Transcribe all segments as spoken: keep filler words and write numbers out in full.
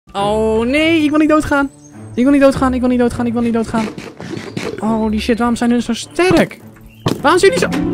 Oh nee, ik wil niet doodgaan. Ik wil niet doodgaan, ik wil niet doodgaan, ik wil niet doodgaan. Oh die shit, waarom zijn hun zo sterk? Waarom zijn jullie zo...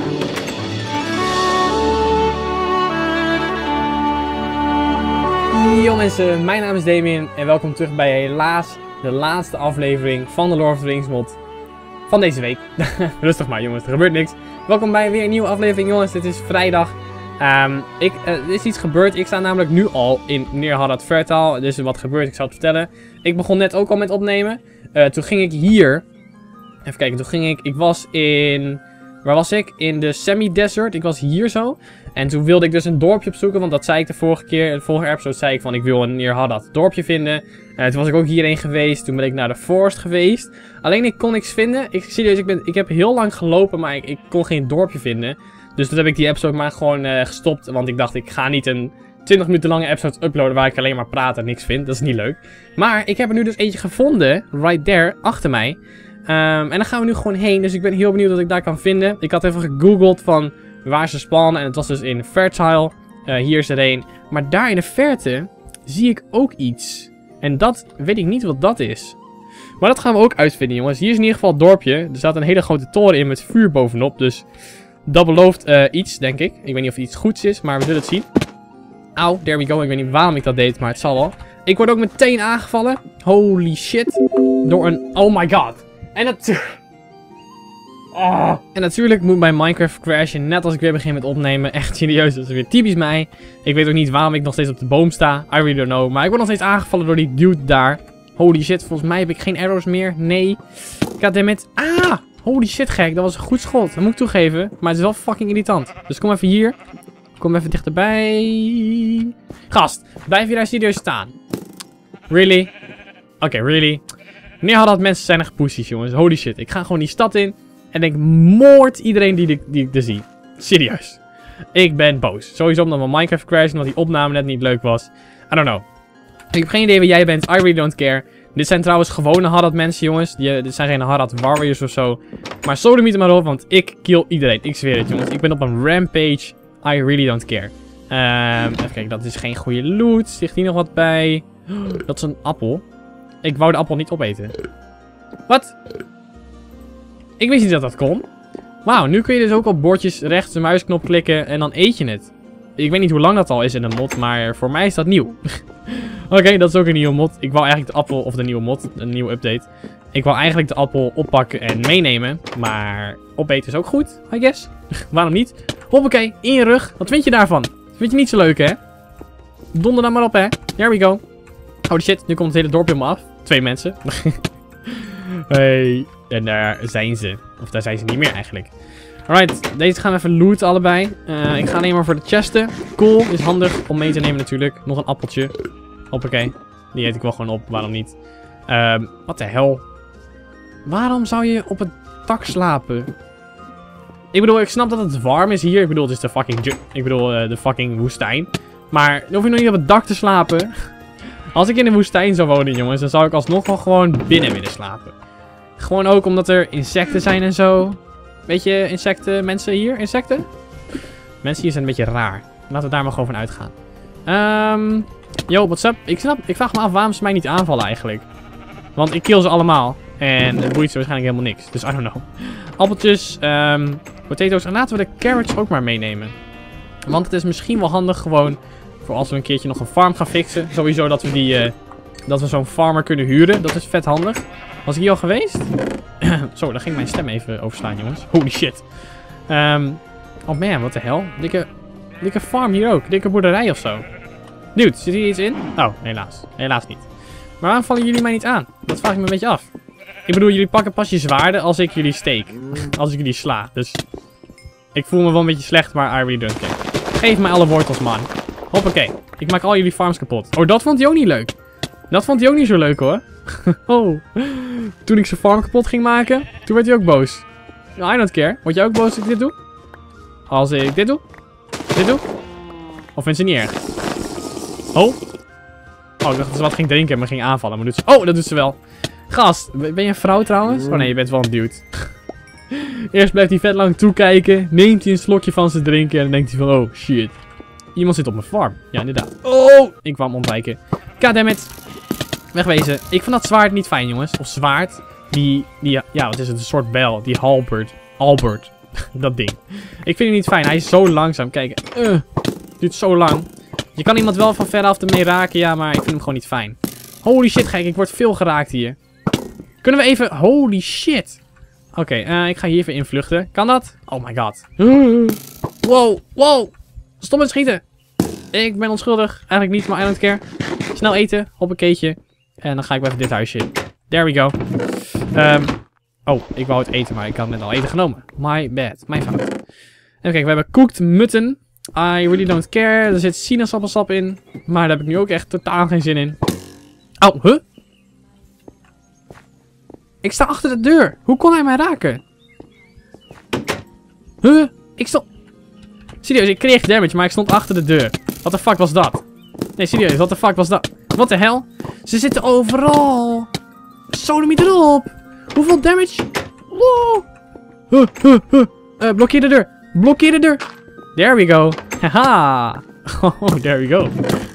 Yo mensen, mijn naam is Damien en welkom terug bij helaas de laatste aflevering van de Lord of the Rings mod van deze week. Rustig maar jongens, er gebeurt niks. Welkom bij weer een nieuwe aflevering jongens, dit is vrijdag. Um, ik, uh, er is iets gebeurd, ik sta namelijk nu al in Near Haddat Fertile, dus wat gebeurt, ik zal het vertellen. Ik begon net ook al met opnemen, uh, toen ging ik hier, even kijken, toen ging ik, ik was in, waar was ik? In de semi-desert, ik was hier zo. En toen wilde ik dus een dorpje opzoeken, want dat zei ik de vorige keer, de vorige episode zei ik van ik wil een Near Haddat dorpje vinden. Uh, toen was ik ook hierheen geweest, toen ben ik naar de forest geweest. Alleen ik kon niks vinden, ik, serieus, ik, ben, ik heb heel lang gelopen, maar ik, ik kon geen dorpje vinden. Dus toen heb ik die episode maar gewoon uh, gestopt, want ik dacht ik ga niet een twintig minuten lange episode uploaden waar ik alleen maar praat en niks vind. Dat is niet leuk. Maar ik heb er nu dus eentje gevonden, right there, achter mij. Um, en dan gaan we nu gewoon heen, dus ik ben heel benieuwd wat ik daar kan vinden. Ik had even gegoogeld van waar ze spannen en het was dus in Fertile. Uh, hier is er een. Maar daar in de verte zie ik ook iets. En dat weet ik niet wat dat is. Maar dat gaan we ook uitvinden jongens. Hier is in ieder geval het dorpje. Er staat een hele grote toren in met vuur bovenop, dus... dat belooft uh, iets, denk ik. Ik weet niet of het iets goeds is, maar we zullen het zien. Auw, there we go. Ik weet niet waarom ik dat deed, maar het zal wel. Ik word ook meteen aangevallen. Holy shit. Door een... Oh my god. En natuurlijk... Oh. En natuurlijk moet mijn Minecraft crashen net als ik weer begin met opnemen. Echt serieus, dat is weer typisch mij. Ik weet ook niet waarom ik nog steeds op de boom sta. I really don't know. Maar ik word nog steeds aangevallen door die dude daar. Holy shit, volgens mij heb ik geen arrows meer. Nee. Goddammit. Ah! Holy shit gek, dat was een goed schot. Dat moet ik toegeven. Maar het is wel fucking irritant. Dus kom even hier. Kom even dichterbij. Gast, blijf je daar serieus staan? Really? Oké, okay, really? Near Haddat mensen zijn echt poesies, jongens. Holy shit. Ik ga gewoon die stad in. En ik moord iedereen die, die, die ik er zie. Serieus. Ik ben boos. Sowieso omdat mijn Minecraft crashed. Omdat die opname net niet leuk was. I don't know. Ik heb geen idee wie jij bent. I really don't care. Dit zijn trouwens gewone Haddat mensen, jongens. Die, dit zijn geen Haddat warriors of zo. Maar sodemiet er maar op, want ik kill iedereen. Ik zweer het, jongens. Ik ben op een rampage. I really don't care. Um, even kijken, dat is geen goede loot. Zit hier nog wat bij? Dat is een appel. Ik wou de appel niet opeten. Wat? Ik wist niet dat dat kon. Wauw, nu kun je dus ook op bordjes rechts de muisknop klikken en dan eet je het. Ik weet niet hoe lang dat al is in een mod, maar voor mij is dat nieuw. Oké, okay, dat is ook een nieuwe mod. Ik wou eigenlijk de appel, of de nieuwe mod, een nieuwe update. Ik wou eigenlijk de appel oppakken en meenemen. Maar opeten is ook goed, I guess. Waarom niet? Hoppakee, in je rug. Wat vind je daarvan? Vind je niet zo leuk, hè? Donder dan maar op, hè? Here we go. Holy shit, nu komt het hele dorpje helemaal af. Twee mensen. Hey. En daar zijn ze. Of daar zijn ze niet meer eigenlijk. Alright, deze gaan we even looten allebei. Uh, ik ga alleen maar voor de chesten. Cool, is handig om mee te nemen natuurlijk. Nog een appeltje. Hoppakee. Die eet ik wel gewoon op, waarom niet? Um, wat de hel? Waarom zou je op het dak slapen? Ik bedoel, ik snap dat het warm is hier. Ik bedoel, het is de fucking... Ik bedoel, uh, de fucking woestijn. Maar dan hoef je nog niet op het dak te slapen. Als ik in de woestijn zou wonen, jongens, dan zou ik alsnog wel gewoon binnen willen slapen. Gewoon ook omdat er insecten zijn en zo. Weet je, insecten, mensen hier, insecten? Mensen hier zijn een beetje raar. Laten we daar maar gewoon van uitgaan. Um, yo, what's up? Ik, snap, ik vraag me af waarom ze mij niet aanvallen eigenlijk. Want ik kill ze allemaal. En het boeit ze waarschijnlijk helemaal niks. Dus I don't know. Appeltjes, um, potatoes. En laten we de carrots ook maar meenemen. Want het is misschien wel handig gewoon voor als we een keertje nog een farm gaan fixen. Sowieso dat we die, uh, dat we zo'n farmer kunnen huren. Dat is vet handig. Was ik hier al geweest? Zo, daar ging mijn stem even overslaan, jongens. Holy shit. Um, oh man, wat de hel. Dikke, dikke farm hier ook. Dikke boerderij of zo. Dude, zit hier iets in? Oh, helaas. Helaas niet. Maar waarom vallen jullie mij niet aan? Dat vraag ik me een beetje af. Ik bedoel, jullie pakken pas je zwaarden als ik jullie steek. Als ik jullie sla. Dus ik voel me wel een beetje slecht, maar I really don't care. Geef mij alle wortels, man. Hoppakee. Ik maak al jullie farms kapot. Oh, dat vond hij ook niet leuk. Dat vond hij ook niet zo leuk, hoor. Oh. Toen ik zijn farm kapot ging maken, toen werd hij ook boos. I don't care. Word jij ook boos als ik dit doe? Als ik dit doe? Dit doe? Of vindt ze niet erg? Oh. Oh, ik dacht dat ze wat ging drinken, maar ging aanvallen. Maar doet ze... Oh, dat doet ze wel. Gast, ben je een vrouw trouwens? Oh nee, je bent wel een dude. Eerst blijft hij vet lang toekijken. Neemt hij een slokje van zijn drinken en dan denkt hij van... Oh, shit. Iemand zit op mijn farm. Ja, inderdaad. Oh, ik kwam ontwijken. Goddammit. Wegwezen. Ik vind dat zwaard niet fijn, jongens. Of zwaard. Die, die, ja, wat is het? Een soort bel. Die halberd. Albert. Dat ding. Ik vind hem niet fijn. Hij is zo langzaam. Kijk. Uh, duurt zo lang. Je kan iemand wel van veraf ermee raken, ja, maar ik vind hem gewoon niet fijn. Holy shit, gek. Ik word veel geraakt hier. Kunnen we even... Holy shit. Oké, okay, uh, ik ga hier even invluchten. Kan dat? Oh my god. Uh, wow, wow. Stop met schieten. Ik ben onschuldig. Eigenlijk niet, maar I don't care. Snel eten. Hoppakeetje. En dan ga ik wel even dit huisje in. There we go. Um, oh, ik wou het eten, maar ik had net al eten genomen. My bad. Mijn fout. Even kijken, we hebben cooked mutton. I really don't care. Er zit sinaasappelsap in. Maar daar heb ik nu ook echt totaal geen zin in. Oh, huh? Ik sta achter de deur. Hoe kon hij mij raken? Huh? Ik stond... Serieus, ik kreeg damage, maar ik stond achter de deur. Wat de fuck was dat? Nee, serieus, wat de fuck was dat? Wat de hel? Ze zitten overal. Sodomiet erop. Hoeveel damage? Wow. Huh, huh, huh. Uh, blokkeer de deur. Blokkeer de deur. There we go. Haha. Oh, there we go.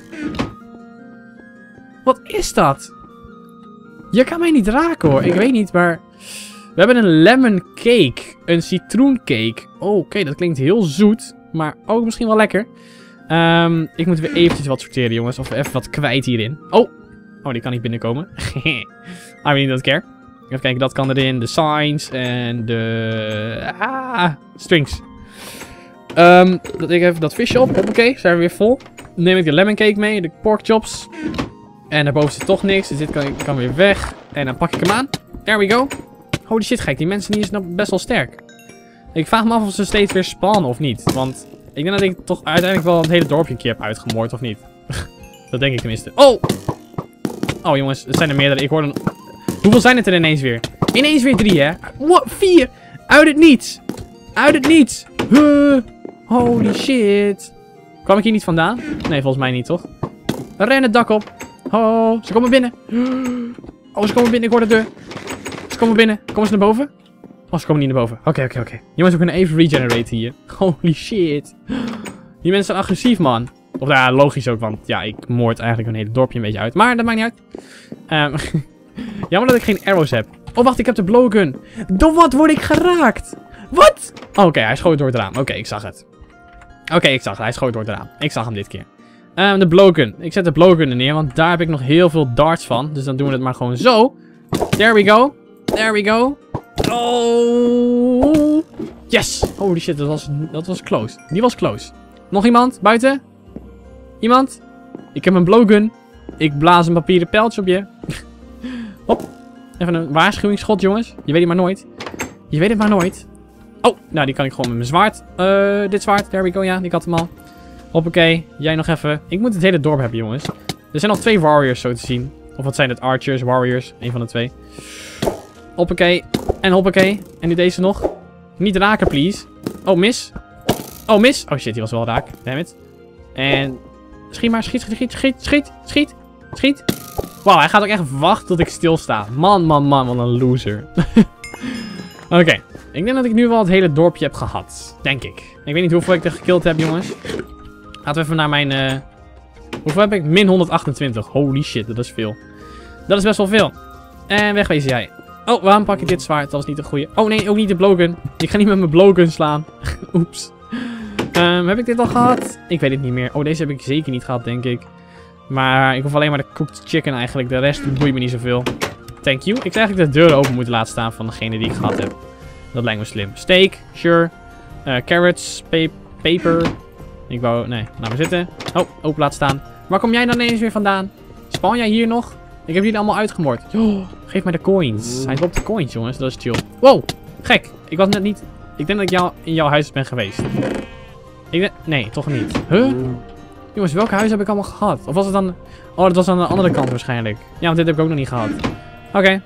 Wat is dat? Je kan mij niet raken hoor. Ik weet niet, maar... We hebben een lemon cake. Een citroencake. Oh, oké, okay, dat klinkt heel zoet. Maar ook misschien wel lekker. Um, ik moet weer eventjes wat sorteren, jongens. Of even wat kwijt hierin. Oh. Oh, die kan niet binnenkomen. I really don't care. Even kijken, dat kan erin. De signs en de... Ah, strings. Um, dat ik even dat visje op. Oké, zijn we weer vol. Dan neem ik de lemon cake mee. De pork chops. En daarboven zit toch niks. Dus dit kan, kan weer weg. En dan pak ik hem aan. There we go. Holy shit, gek. Die mensen die is nou best wel sterk. Ik vraag me af of ze steeds weer spannen of niet. Want ik denk dat ik toch uiteindelijk wel het hele dorpje een keer heb uitgemoord of niet. Dat denk ik tenminste. Oh! Oh jongens, het zijn er meerdere. Ik hoor een... Hoeveel zijn het er ineens weer? Ineens weer drie, hè? What? Vier! Uit het niets! Uit het niets! Huh. Holy shit! Kwam ik hier niet vandaan? Nee, volgens mij niet, toch? Ren het dak op! Oh, ze komen binnen! Oh, ze komen binnen, ik hoor de deur! Ze komen binnen. Komen ze naar boven? Oh, ze komen niet naar boven. Oké, okay, oké, okay, oké. Okay. Jongens, we kunnen even regeneraten hier. Holy shit. Die mensen zijn agressief, man. Of ja, logisch ook, want ja, ik moord eigenlijk een hele dorpje een beetje uit. Maar dat maakt niet uit. Um, jammer dat ik geen arrows heb. Oh, wacht, ik heb de blowgun. Door wat word ik geraakt? Wat? Oh, oké, okay, hij schoot door het raam. Oké, okay, ik zag het. Oké, okay, ik zag het. Hij schoot door het raam. Ik zag hem dit keer. Um, de blowgun. Ik zet de blowgun er neer, want daar heb ik nog heel veel darts van. Dus dan doen we het maar gewoon zo. There we go. There we go. Oh. Yes. Holy shit, dat was, dat was close. Die was close. Nog iemand? Buiten? Iemand? Ik heb een blowgun. Ik blaas een papieren pijltje op je. Hop. Even een waarschuwingsschot, jongens. Je weet het maar nooit. Je weet het maar nooit. Oh, nou die kan ik gewoon met mijn zwaard. Uh, dit zwaard. There we go, ja. Ik had hem al. Hoppakee. Jij nog even. Ik moet het hele dorp hebben, jongens. Er zijn al twee warriors, zo te zien. Of wat zijn het? Archers, warriors. Een van de twee. Hoppakee. En hoppakee. En nu deze nog. Niet raken, please. Oh, mis. Oh, mis. Oh shit, die was wel raak. Dammit. En... Schiet maar, schiet, schiet, schiet, schiet, schiet, schiet. Wauw, hij gaat ook echt wachten tot ik stilsta. Man, man, man, wat een loser. Oké, okay. Ik denk dat ik nu wel het hele dorpje heb gehad. Denk ik. Ik weet niet hoeveel ik er gekillt heb, jongens. Laten we even naar mijn... Uh... Hoeveel heb ik? Min honderdachtentwintig. Holy shit, dat is veel. Dat is best wel veel. En wegwezen jij. Oh, waarom pak ik dit zwaard? Dat was niet de goede. Oh nee, ook niet de blowgun. Ik ga niet met mijn blowgun slaan. Oeps. Um, heb ik dit al gehad? Ik weet het niet meer. Oh, deze heb ik zeker niet gehad, denk ik. Maar ik hoef alleen maar de cooked chicken eigenlijk. De rest boeit me niet zoveel. Thank you. Ik zou eigenlijk de deuren open moeten laten staan van degene die ik gehad heb. Dat lijkt me slim. Steak, sure. Uh, carrots, pa paper. Ik wou... Nee, laat maar zitten. Oh, open laten staan. Waar kom jij dan ineens weer vandaan? Spawn jij hier nog? Ik heb jullie allemaal uitgemoord. Oh, geef mij de coins. Hij loopt de coins, jongens. Dat is chill. Wow, gek. Ik was net niet... Ik denk dat ik jou in jouw huis ben geweest. Ik denk... Nee, toch niet. Huh? Jongens, welk huis heb ik allemaal gehad? Of was het dan... Oh, dat was aan de andere kant waarschijnlijk. Ja, want dit heb ik ook nog niet gehad. Oké. Okay.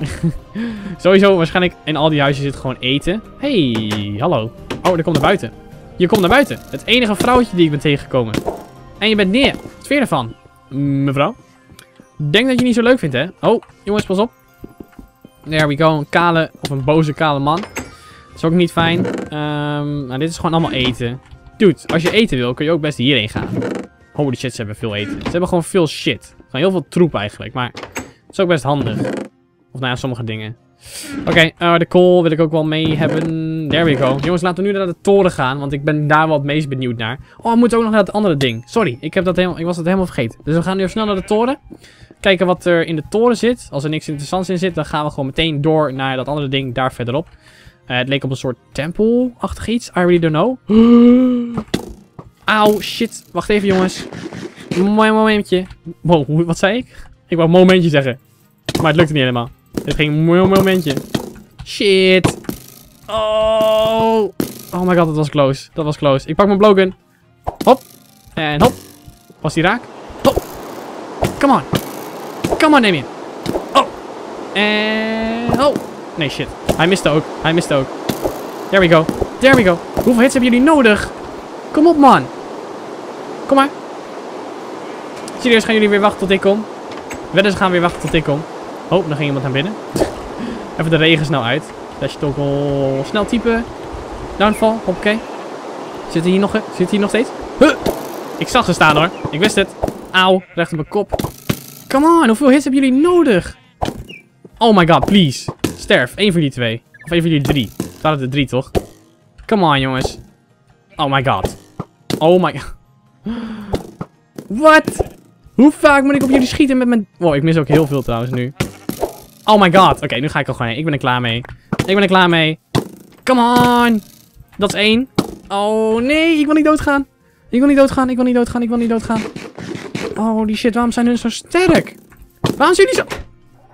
Sowieso, waarschijnlijk in al die huizen zit gewoon eten. Hey, hallo. Oh, er komt naar buiten. Je komt naar buiten. Het enige vrouwtje die ik ben tegengekomen. En je bent neer. Wat vind je ervan? Mevrouw? Denk dat je niet zo leuk vindt, hè? Oh, jongens, pas op. There we go. Een kale, of een boze kale man. Dat is ook niet fijn. Um, nou, dit is gewoon allemaal eten. Dude, als je eten wil, kun je ook best hierheen gaan. Holy shit, ze hebben veel eten. Ze hebben gewoon veel shit. Gewoon heel veel troep eigenlijk, maar het is ook best handig. Of nou ja, sommige dingen. Oké, okay, uh, de kool wil ik ook wel mee hebben. There we go. Jongens, laten we nu naar de toren gaan, want ik ben daar wel het meest benieuwd naar. Oh, we moeten ook nog naar het andere ding. Sorry, ik, heb dat helemaal, ik was dat helemaal vergeten. Dus we gaan nu snel naar de toren. Kijken wat er in de toren zit. Als er niks interessants in zit, dan gaan we gewoon meteen door naar dat andere ding daar verderop. Uh, het leek op een soort tempel-achtig iets. I really don't know. Auw, shit. Wacht even, jongens. Mooi momentje. Wow, wat zei ik? Ik wou momentje zeggen. Maar het lukte niet helemaal. Dit ging een mooi momentje. Shit. Oh. Oh my god, dat was close. Dat was close. Ik pak mijn blowgun. Hop. En hop. Was die raak? Hop. Come on. Come on, neem je. Oh. En... Oh. Nee, shit. Hij miste ook. Hij miste ook. There we go. There we go. Hoeveel hits hebben jullie nodig? Kom op, man. Kom maar. Serieus, gaan jullie weer wachten tot ik kom? Wedden ze gaan weer wachten tot ik kom. Oh, dan ging iemand naar binnen. Even de regen snel uit. Dash toggle. Snel typen. Downfall. Hoppakee. Zit hier nog, zit hier nog steeds? Huh. Ik zag ze staan hoor. Ik wist het. Auw. Recht op mijn kop. Come on. Hoeveel hits hebben jullie nodig? Oh my god, please. Sterf. Eén van die twee. Of één van die drie. Het waren er drie toch? Come on jongens. Oh my god. Oh my god. Wat? Hoe vaak moet ik op jullie schieten met mijn... Wow, ik mis ook heel veel trouwens nu. Oh my god. Oké, okay, nu ga ik al gewoon heen. Ik ben er klaar mee. Ik ben er klaar mee. Come on. Dat is één. Oh nee, ik wil niet doodgaan. Ik wil niet doodgaan, ik wil niet doodgaan, ik wil niet doodgaan. Oh die shit, waarom zijn hun zo sterk? Waarom zijn jullie zo...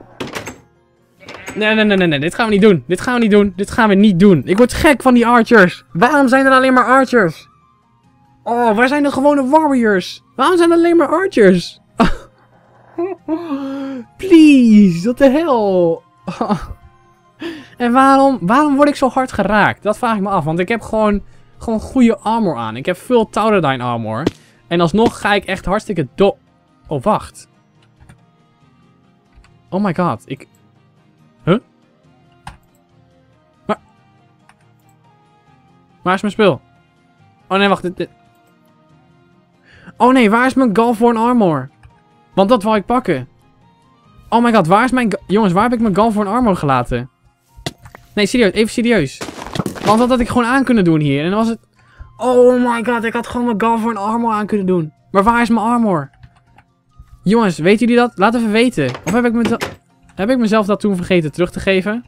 Nee, nee, nee, nee, nee, dit gaan we niet doen. Dit gaan we niet doen. Dit gaan we niet doen. Ik word gek van die archers. Waarom zijn er alleen maar archers? Oh, waar zijn de gewone warriors? Waarom zijn er alleen maar archers? Please, what the hell? En waarom, waarom word ik zo hard geraakt? Dat vraag ik me af, want ik heb gewoon, gewoon goede armor aan. Ik heb veel Tauradine armor. En alsnog ga ik echt hartstikke do... Oh, wacht. Oh my god, ik... Huh? Waar... Waar is mijn spul? Oh nee, wacht, dit... dit... Oh nee, waar is mijn Galvorn armor? Want dat wou ik pakken. Oh my god, waar is mijn... Jongens, waar heb ik mijn Galvorn armor gelaten? Nee, serieus, even serieus. Want dat had ik gewoon aan kunnen doen hier. En dan was het... Oh my god, ik had gewoon mijn Galvorn armor aan kunnen doen. Maar waar is mijn armor? Jongens, weten jullie dat? Laat even weten. Of heb ik, me heb ik mezelf dat toen vergeten terug te geven?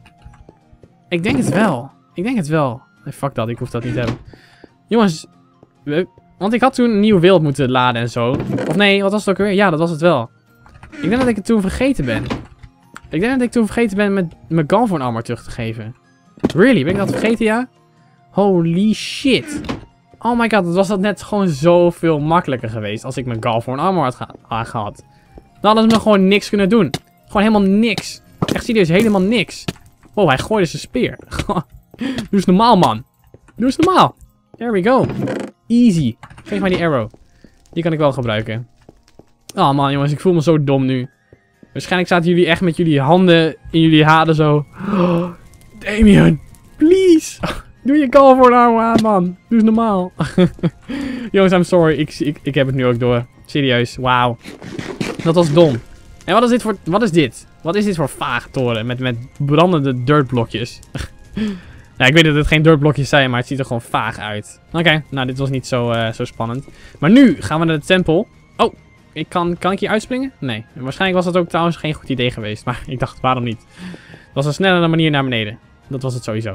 Ik denk het wel. Ik denk het wel. Nee, fuck dat, ik hoef dat niet te hebben. Jongens, we... Want ik had toen een nieuwe wereld moeten laden en zo. Of nee, wat was het ook weer? Ja, dat was het wel. Ik denk dat ik het toen vergeten ben. Ik denk dat ik toen vergeten ben met mijn Galvorn armor terug te geven. Really? Ben ik dat vergeten, ja? Holy shit. Oh my god, dat was dat net gewoon zoveel makkelijker geweest als ik mijn Galvorn armor had aangehad. Dan hadden ze me gewoon niks kunnen doen. Gewoon helemaal niks. Echt serieus, helemaal niks. Oh, hij gooide zijn speer. Doe eens normaal, man. Doe eens normaal. There we go. Easy. Geef mij die arrow. Die kan ik wel gebruiken. Oh man, jongens, ik voel me zo dom nu. Waarschijnlijk zaten jullie echt met jullie handen in jullie haren zo. Oh, Damien, please. Doe je Galvorn armor aan, man. Doe eens normaal. Jongens, I'm sorry. Ik, ik, ik heb het nu ook door. Serieus, wauw. Dat was dom. En wat is dit voor... Wat is dit? Wat is dit voor vage toren met, met brandende dirtblokjes? Ja, ik weet dat het geen dirtblokjes zijn, maar het ziet er gewoon vaag uit. Oké, okay, nou dit was niet zo, uh, zo spannend. Maar nu gaan we naar de tempel. Oh, ik kan, kan ik hier uitspringen? Nee. Waarschijnlijk was dat ook trouwens geen goed idee geweest. Maar ik dacht, waarom niet? Dat was een snellere manier naar beneden. Dat was het sowieso.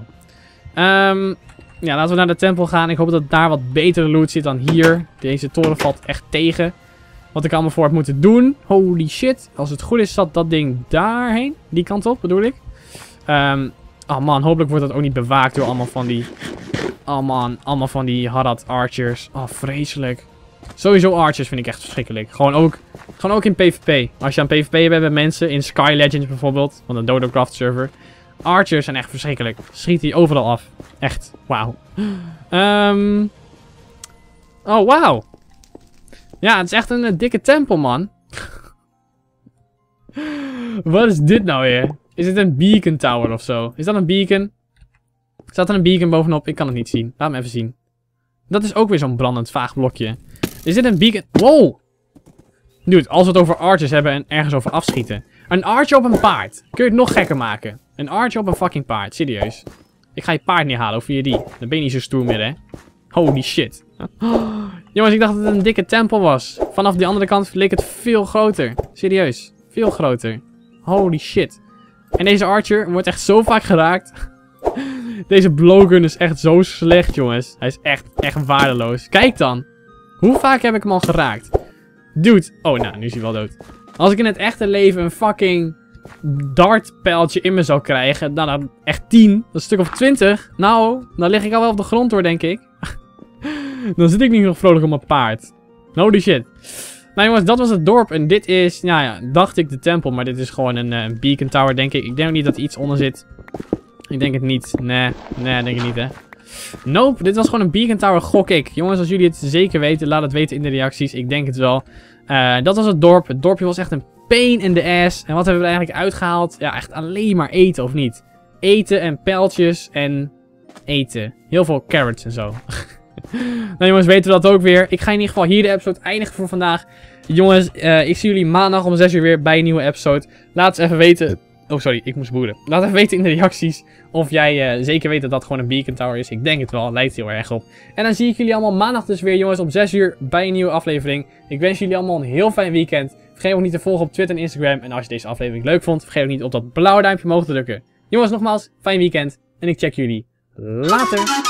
Um, ja, laten we naar de tempel gaan. Ik hoop dat daar wat betere loot zit dan hier. Deze toren valt echt tegen. Wat ik allemaal voor heb moeten doen. Holy shit. Als het goed is, zat dat ding daarheen. Die kant op, bedoel ik. Um, oh man, hopelijk wordt dat ook niet bewaakt door allemaal van die... Oh man, allemaal van die Harad archers. Oh, vreselijk. Sowieso archers vind ik echt verschrikkelijk. Gewoon ook, gewoon ook in PvP. Als je aan PvP bent met mensen, in Sky Legends bijvoorbeeld, van de Dodocraft server. Archers zijn echt verschrikkelijk. Schiet die overal af. Echt, wauw. Um... Oh, wauw. Ja, het is echt een, een dikke tempel, man. Wat is dit nou weer? Is dit een beacon tower of zo? Is dat een beacon? Staat er een beacon bovenop? Ik kan het niet zien. Laat me even zien. Dat is ook weer zo'n brandend vaag blokje. Is dit een beacon? Wow! Dude, als we het over archers hebben en ergens over afschieten. Een archer op een paard. Kun je het nog gekker maken? Een archer op een fucking paard. Serieus. Ik ga je paard neerhalen, of via die. Dan ben je niet zo stoer meer, hè. Holy shit. Oh, jongens, ik dacht dat het een dikke tempel was. Vanaf die andere kant leek het veel groter. Serieus. Veel groter. Holy shit. En deze archer wordt echt zo vaak geraakt. Deze blowgun is echt zo slecht, jongens. Hij is echt, echt waardeloos. Kijk dan. Hoe vaak heb ik hem al geraakt? Dude. Oh, nou, nu is hij wel dood. Als ik in het echte leven een fucking dartpijltje in me zou krijgen. Nou, dan echt tien. Dat is een stuk of twintig. Nou, dan lig ik al wel op de grond hoor, denk ik. Dan zit ik niet nog vrolijk op mijn paard. Holy shit. Nou jongens, dat was het dorp. En dit is, nou ja, dacht ik de tempel. Maar dit is gewoon een, uh, een beacon tower, denk ik. Ik denk ook niet dat er iets onder zit. Ik denk het niet. Nee, nee, denk ik niet, hè. Nope, dit was gewoon een beacon tower, gok ik. Jongens, als jullie het zeker weten, laat het weten in de reacties. Ik denk het wel. Uh, dat was het dorp. Het dorpje was echt een pain in the ass. En wat hebben we er eigenlijk uitgehaald? Ja, echt alleen maar eten, of niet? Eten en pijltjes en eten. Heel veel carrots en zo. Nou jongens, weten we dat ook weer. Ik ga in ieder geval hier de episode eindigen voor vandaag. Jongens, uh, ik zie jullie maandag om zes uur weer bij een nieuwe episode. Laat eens even weten... Oh, sorry, ik moest boeren. Laat even weten in de reacties of jij uh, zeker weet dat dat gewoon een beacon tower is. Ik denk het wel, lijkt heel erg op. En dan zie ik jullie allemaal maandag dus weer, jongens, om zes uur bij een nieuwe aflevering. Ik wens jullie allemaal een heel fijn weekend. Vergeet ook niet te volgen op Twitter en Instagram. En als je deze aflevering leuk vond, vergeet ook niet op dat blauwe duimpje omhoog te drukken. Jongens, nogmaals, fijn weekend. En ik check jullie later.